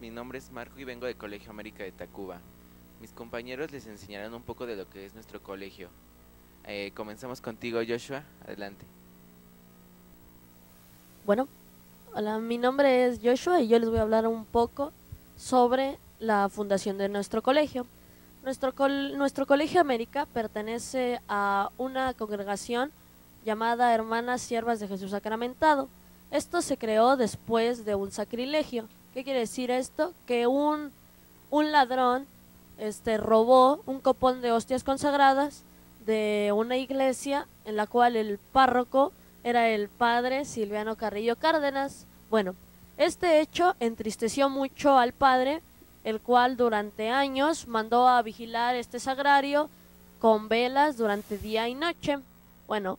mi nombre es Marco y vengo del Colegio América de Tacuba. Mis compañeros les enseñarán un poco de lo que es nuestro colegio. Comenzamos contigo, Joshua, adelante. Bueno, hola, mi nombre es Joshua y yo les voy a hablar un poco sobre la fundación de nuestro colegio. Nuestro Colegio América pertenece a una congregación llamada Hermanas Siervas de Jesús Sacramentado. Esto se creó después de un sacrilegio. ¿Qué quiere decir esto? Que un ladrón robó un copón de hostias consagradas de una iglesia en la cual el párroco era el padre Silviano Carrillo Cárdenas. Bueno, este hecho entristeció mucho al padre, el cual durante años mandó a vigilar este sagrario con velas durante día y noche. Bueno,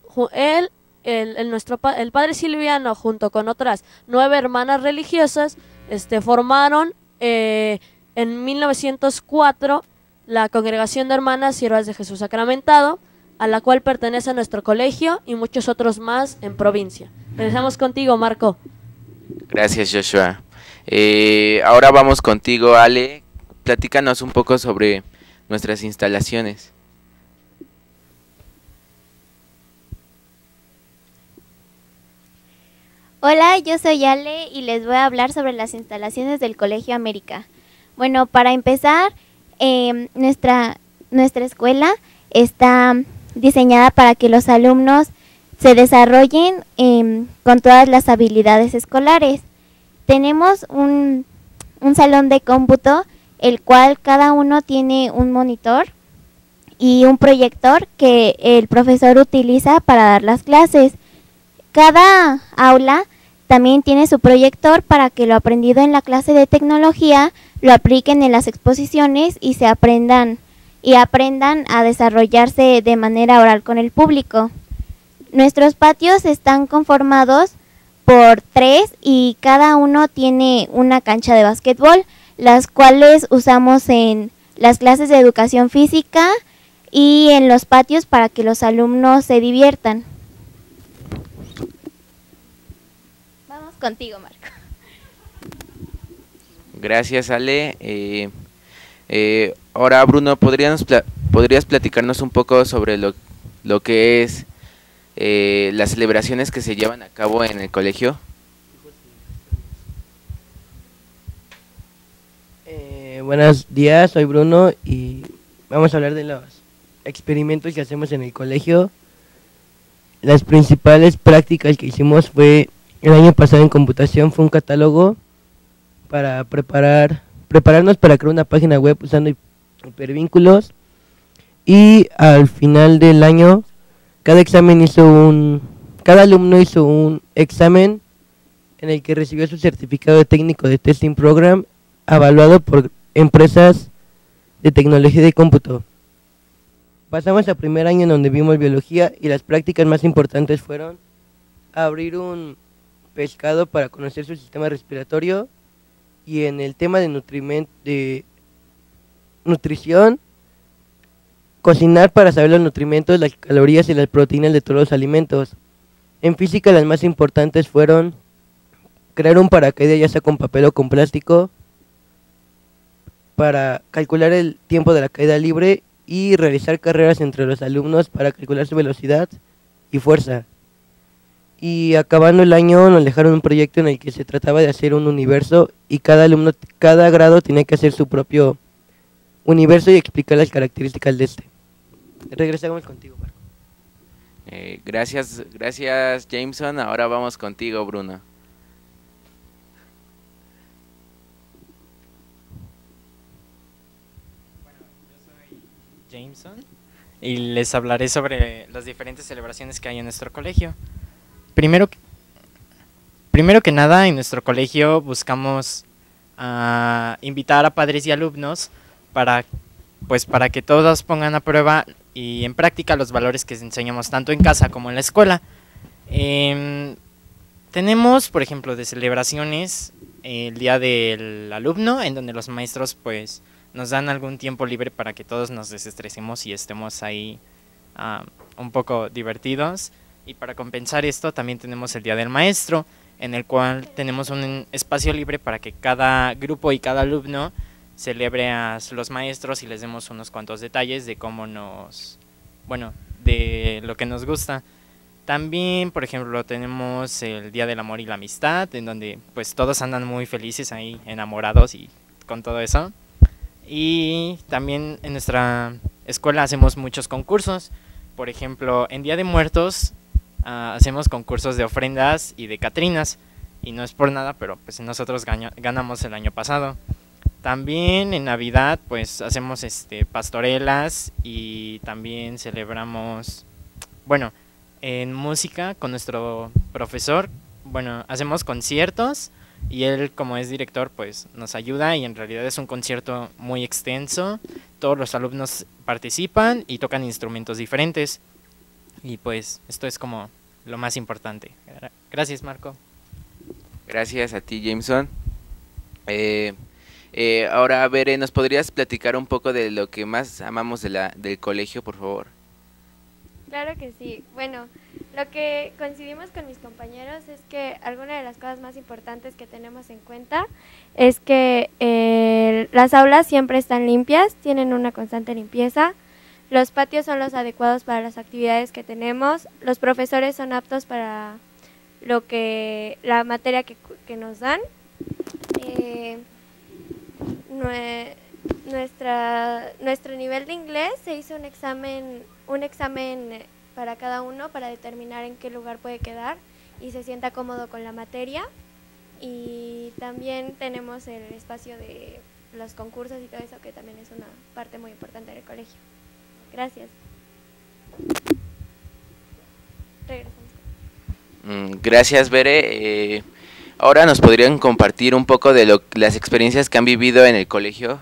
el padre Silviano, junto con otras 9 hermanas religiosas, formaron en 1904 la Congregación de Hermanas Siervas de Jesús Sacramentado, a la cual pertenece nuestro colegio y muchos otros más en provincia. Regresamos contigo, Marco. Gracias, Joshua. Ahora vamos contigo, Ale. Platícanos un poco sobre nuestras instalaciones. Hola, yo soy Ale y les voy a hablar sobre las instalaciones del Colegio América. Bueno, para empezar, nuestra escuela está diseñada para que los alumnos se desarrollen con todas las habilidades escolares. Tenemos un salón de cómputo, el cual cada uno tiene un monitor y un proyector que el profesor utiliza para dar las clases. Cada aula también tiene su proyector para que lo aprendido en la clase de tecnología lo apliquen en las exposiciones y aprendan a desarrollarse de manera oral con el público. Nuestros patios están conformados por 3 y cada uno tiene una cancha de básquetbol, las cuales usamos en las clases de educación física y en los patios para que los alumnos se diviertan. Vamos contigo, Marco. Gracias, Ale. Ahora, Bruno, ¿podrías platicarnos un poco sobre lo que es las celebraciones que se llevan a cabo en el colegio? Buenos días, soy Bruno y vamos a hablar de los experimentos que hacemos en el colegio. Las principales prácticas que hicimos fue el año pasado en computación, fue un catálogo para prepararnos para crear una página web usando hipervínculos, y al final del año cada alumno hizo un examen en el que recibió su certificado de técnico de testing program evaluado por empresas de tecnología de cómputo. Pasamos al primer año en donde vimos biología y las prácticas más importantes fueron abrir un pescado para conocer su sistema respiratorio, y en el tema de nutrición, cocinar para saber los nutrimentos, las calorías y las proteínas de todos los alimentos. En física las más importantes fueron crear un paracaídas ya sea con papel o con plástico para calcular el tiempo de la caída libre y realizar carreras entre los alumnos para calcular su velocidad y fuerza. Y acabando el año nos dejaron un proyecto en el que se trataba de hacer un universo y cada grado tenía que hacer su propio universo y explicar las características de este. Regresamos contigo, Marco. Gracias, Jameson. Ahora vamos contigo, Bruno. Bueno, yo soy Jameson y les hablaré sobre las diferentes celebraciones que hay en nuestro colegio. Primero que nada, en nuestro colegio buscamos invitar a padres y alumnos para que todos pongan a prueba y en práctica los valores que enseñamos tanto en casa como en la escuela. Tenemos, por ejemplo, de celebraciones el Día del Alumno, en donde los maestros pues nos dan algún tiempo libre para que todos nos desestresemos y estemos ahí un poco divertidos. Y para compensar esto también tenemos el Día del Maestro, en el cual tenemos un espacio libre para que cada grupo y cada alumno celebre a los maestros y les demos unos cuantos detalles de cómo de lo que nos gusta. También, por ejemplo, tenemos el Día del Amor y la Amistad, en donde pues todos andan muy felices ahí, enamorados y con todo eso. Y también en nuestra escuela hacemos muchos concursos. Por ejemplo, en Día de Muertos hacemos concursos de ofrendas y de catrinas. Y no es por nada, pero pues nosotros ganamos el año pasado. También en Navidad pues hacemos pastorelas y también celebramos, en música con nuestro profesor, hacemos conciertos y él, como es director, pues nos ayuda, y en realidad es un concierto muy extenso. Todos los alumnos participan y tocan instrumentos diferentes, y pues esto es como lo más importante. Gracias, Marco. Gracias a ti, Jameson. Ahora, Bere, ¿nos podrías platicar un poco de lo que más amamos del colegio, por favor? Claro que sí. Bueno, lo que coincidimos con mis compañeros es que alguna de las cosas más importantes que tenemos en cuenta es que las aulas siempre están limpias, tienen una constante limpieza, los patios son los adecuados para las actividades que tenemos, los profesores son aptos para la materia que nos dan. Nuestro nivel de inglés se hizo un examen para cada uno para determinar en qué lugar puede quedar y se sienta cómodo con la materia. Y también tenemos el espacio de los concursos y todo eso, que también es una parte muy importante del colegio. Gracias. Regresamos. Gracias, Bere. Ahora, ¿nos podrían compartir un poco de las experiencias que han vivido en el colegio?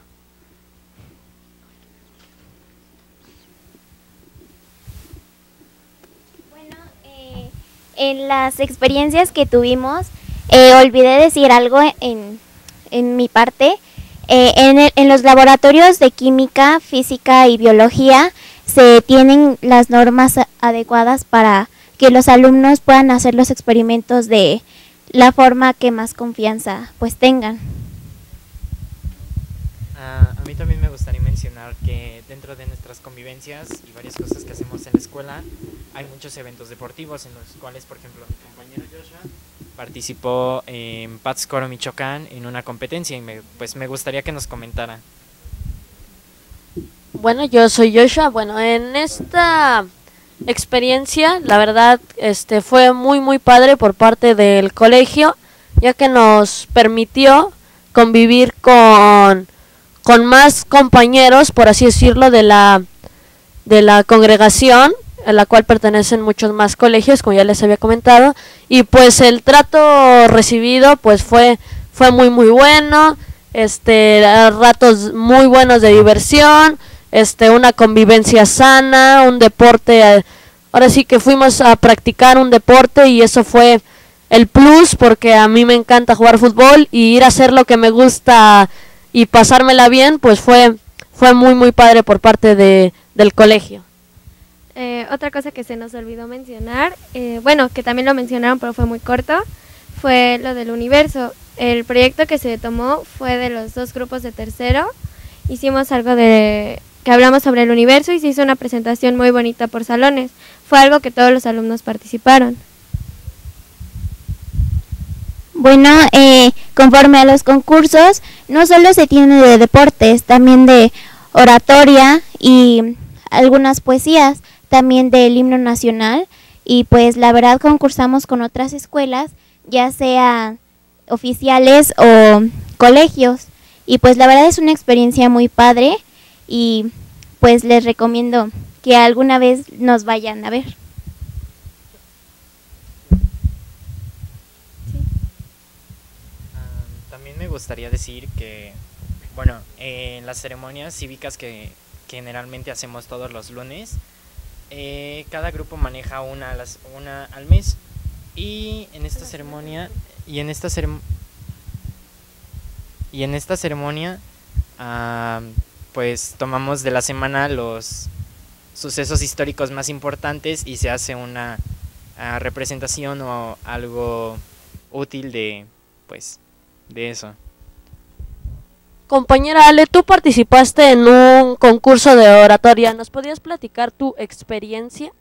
En las experiencias que tuvimos, olvidé decir algo en mi parte. En los laboratorios de química, física y biología se tienen las normas adecuadas para que los alumnos puedan hacer los experimentos de la forma que más confianza pues tengan. A mí también me gustaría mencionar que dentro de nuestras convivencias y varias cosas que hacemos en la escuela, hay muchos eventos deportivos en los cuales, por ejemplo, mi compañero Joshua participó en Pátzcuaro, Michoacán, en una competencia, y me gustaría que nos comentara. Bueno, yo soy Joshua. Bueno, en esta experiencia, la verdad, fue muy muy padre por parte del colegio, ya que nos permitió convivir con más compañeros, por así decirlo, de la congregación, a la cual pertenecen muchos más colegios, como ya les había comentado, y pues el trato recibido pues fue muy muy bueno, ratos muy buenos de diversión, una convivencia sana, un deporte. Ahora sí que fuimos a practicar un deporte y eso fue el plus, porque a mí me encanta jugar fútbol, y ir a hacer lo que me gusta y pasármela bien, pues fue muy muy padre por parte del colegio. Otra cosa que se nos olvidó mencionar, que también lo mencionaron pero fue muy corto, fue lo del universo. El proyecto que se tomó fue de los dos grupos de tercero. Hicimos algo que hablamos sobre el universo y se hizo una presentación muy bonita por salones. Fue algo que todos los alumnos participaron. Bueno, conforme a los concursos, no solo se tiene de deportes, también de oratoria y algunas poesías, también del himno nacional, y pues la verdad concursamos con otras escuelas, ya sea oficiales o colegios, y pues la verdad es una experiencia muy padre, y pues les recomiendo que alguna vez nos vayan a ver. También me gustaría decir que, en las ceremonias cívicas que generalmente hacemos todos los lunes, cada grupo maneja una al mes, y en esta ceremonia pues tomamos de la semana los sucesos históricos más importantes y se hace una representación o algo útil de, pues, de eso. Compañera Ale, tú participaste en un concurso de oratoria. ¿Nos podrías platicar tu experiencia?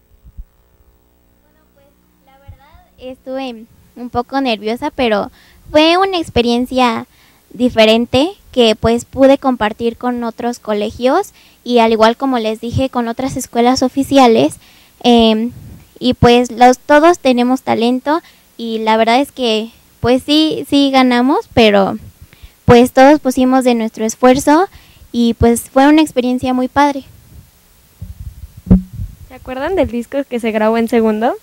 La verdad estuve un poco nerviosa, pero fue una experiencia diferente que pues pude compartir con otros colegios y al igual como les dije con otras escuelas oficiales, y pues todos tenemos talento y la verdad es que pues sí ganamos, pero pues todos pusimos de nuestro esfuerzo y pues fue una experiencia muy padre. ¿Se acuerdan del disco que se grabó en segundo?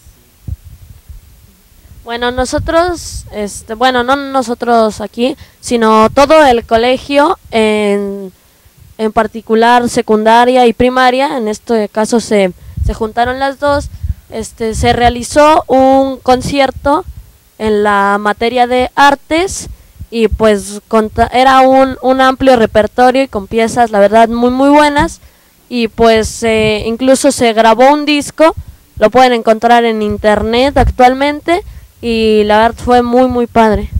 Bueno, nosotros, no nosotros aquí, sino todo el colegio, en particular secundaria y primaria, en este caso se juntaron las dos, se realizó un concierto en la materia de artes y pues era un amplio repertorio y con piezas la verdad muy muy buenas y pues incluso se grabó un disco, lo pueden encontrar en internet actualmente y la verdad fue muy muy padre.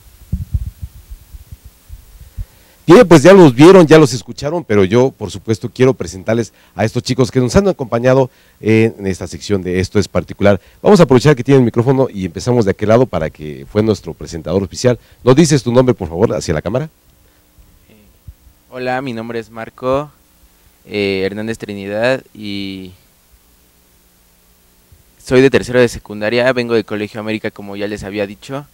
Bien, pues ya los vieron, ya los escucharon, pero yo, por supuesto, quiero presentarles a estos chicos que nos han acompañado en esta sección de Esto es Particular. Vamos a aprovechar que tienen el micrófono y empezamos de aquel lado para que fue nuestro presentador oficial. ¿Nos dices tu nombre, por favor, hacia la cámara? Hola, mi nombre es Marco Hernández Trinidad y soy de tercero de secundaria, vengo del Colegio América, como ya les había dicho.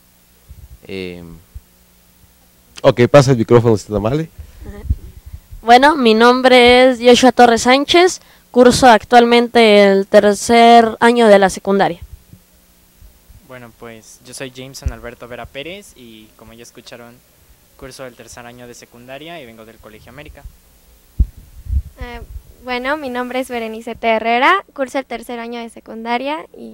Ok, pasa el micrófono, si está mal. Bueno, mi nombre es Joshua Torres Sánchez, curso actualmente el tercer año de la secundaria. Bueno, pues yo soy Jameson Alberto Vera Pérez y como ya escucharon, curso el tercer año de secundaria y vengo del Colegio América. Bueno, mi nombre es Berenice T. Herrera, curso el tercer año de secundaria y...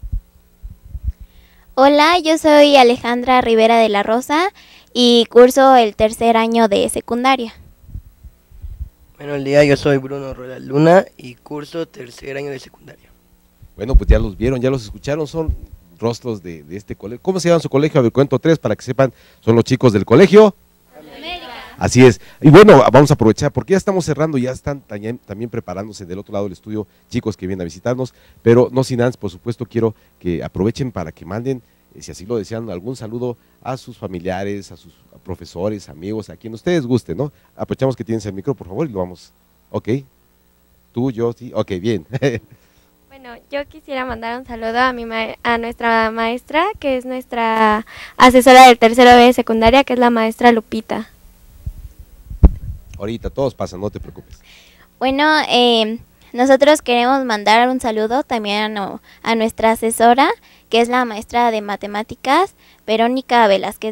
Hola, yo soy Alejandra Rivera de la Rosa y curso el tercer año de secundaria. Buenos días, yo soy Bruno Roland Luna y curso tercer año de secundaria. Bueno, pues ya los vieron, ya los escucharon, son rostros de este colegio. ¿Cómo se llama su colegio? A ver, cuento tres para que sepan, son los chicos del Colegio América. Así es. Y bueno, vamos a aprovechar, porque ya estamos cerrando, ya están también preparándose del otro lado del estudio chicos que vienen a visitarnos, pero no sin antes, por supuesto, quiero que aprovechen para que manden, si así lo desean, algún saludo a sus familiares, a sus profesores, amigos, a quien ustedes gusten, ¿no? Aprovechamos que tienes el micro, por favor, y lo vamos. Ok. Tú, yo, sí. Ok, bien. Bueno, yo quisiera mandar un saludo a nuestra maestra, que es nuestra asesora del tercero B de secundaria, que es la maestra Lupita. Ahorita todos pasan, no te preocupes. Bueno, nosotros queremos mandar un saludo también a nuestra asesora, que es la maestra de matemáticas, Verónica Velázquez.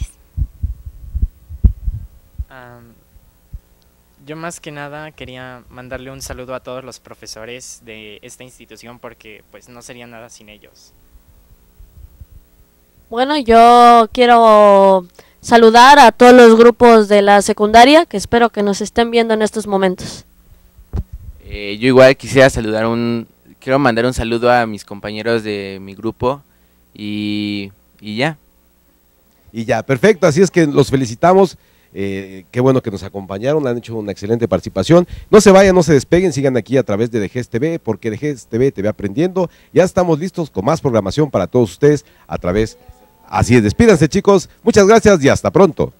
Yo más que nada quería mandarle un saludo a todos los profesores de esta institución porque pues no sería nada sin ellos. Bueno, yo quiero saludar a todos los grupos de la secundaria que espero que nos estén viendo en estos momentos. Yo igual quisiera quiero mandar un saludo a mis compañeros de mi grupo y ya. Y ya, perfecto, así es que los felicitamos. Qué bueno que nos acompañaron, han hecho una excelente participación. No se vayan, no se despeguen, sigan aquí a través de DGES TV, porque DGES TV te ve aprendiendo. Ya estamos listos con más programación para todos ustedes a través. Así es, despídanse chicos, muchas gracias y hasta pronto.